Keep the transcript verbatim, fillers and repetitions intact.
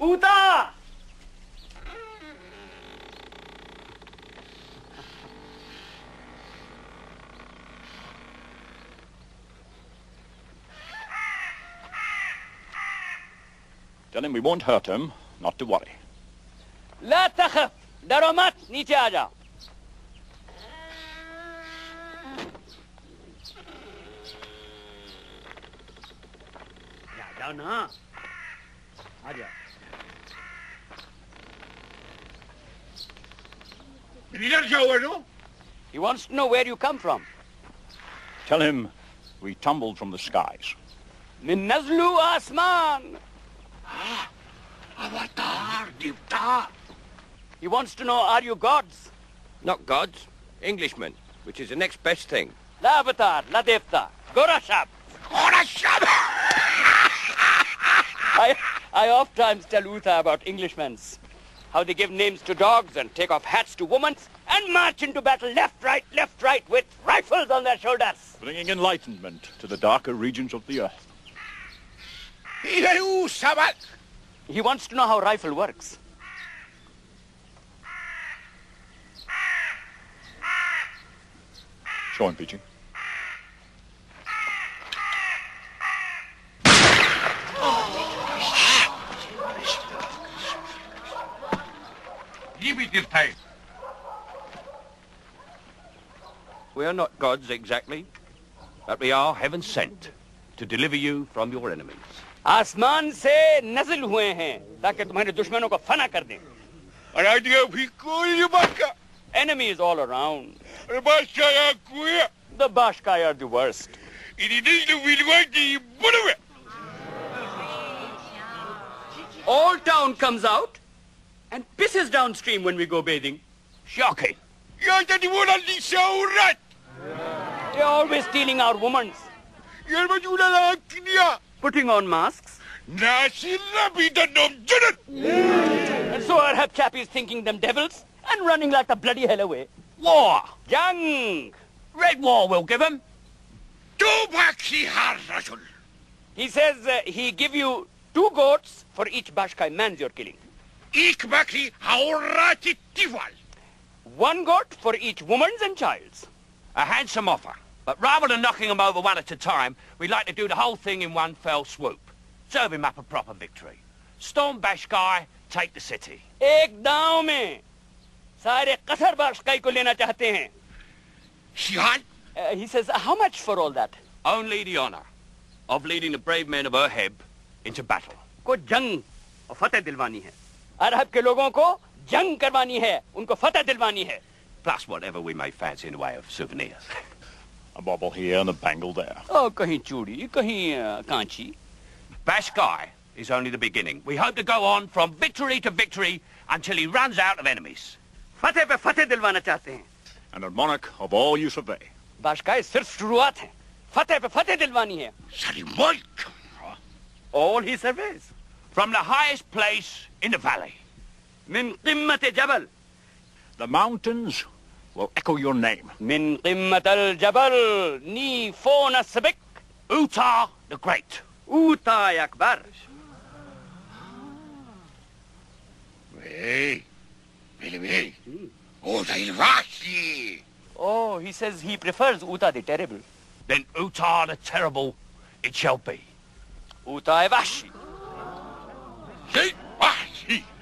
Uta! Tell him we won't hurt him, not to worry. لا تخف डरो मत नीचे आ जाओ जाओ ना आ जाओ He wants to know where you come from. Tell him we tumbled from the skies. من نزلوا آسمان. Avatar, Divta. He wants to know, are you gods? Not gods, Englishmen, which is the next best thing. La avatar, la devta, Gorashab. Gorashab! I, I oft times tell Uta about Englishmen, how they give names to dogs and take off hats to women and march into battle left, right, left, right with rifles on their shoulders. Bringing enlightenment to the darker regions of the earth. He wants to know how rifle works. Show him, Peachy. We are not gods exactly, but we are heaven sent to deliver you from your enemies. आसमान से नज़ल हुए हैं ताकि तुम्हारे दुश्मनों को फना कर दें. Enemy is all around. The Bashkai are the worst. All town comes out and pisses downstream when we go bathing. Shocking. They're always stealing our women. Putting on masks. And so our hep chappies thinking them devils and running like the bloody hell away. War. Jang. Red war we'll give him. He says uh, he give you two goats for each Bashkai man you're killing. One goat for each woman's and child's. A handsome offer. But rather than knocking them over one at a time, we'd like to do the whole thing in one fell swoop. Serve him up a proper victory. Storm Bashkai, take the city. एक दांव में सारे कसर बाशकाई को लेना चाहते हैं. Uh, he says, how much for all that? Only the honor of leading the brave men of Erheb into battle. को जंग और फतेह दिलवानी है. अरब के लोगों को जंग करवानी है, उनको फतेह दिलवानी है. Plus whatever we may fancy in the way of souvenirs. A bauble here and a bangle there. Oh, कहीं चूड़ी, कहीं uh, Kanchi. Bashkai is only the beginning. We hope to go on from victory to victory until he runs out of enemies. फतेह पे फतेह दिलवाना चाहते हैं. And a monarch of all you survey. बाशकाई सिर्फ शुरुआत है. फतेह पे फतेह दिलवानी है. All he surveys. From the highest place in the valley. من قمة جبل. The mountains will echo your name. من قمة الجبل نيفون السبك. Uta the Great. Uta Akbar. Oh, he says he prefers Uta the Terrible. Then Uta the Terrible it shall be. Uta Vashi. Vashi.